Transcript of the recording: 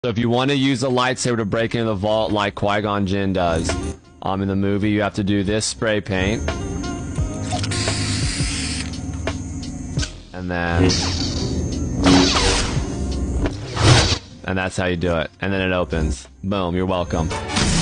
So if you want to use a lightsaber to break into the vault like Qui-Gon Jinn does, in the movie, you have to do this spray paint. And then... and that's how you do it. And then it opens. Boom, you're welcome.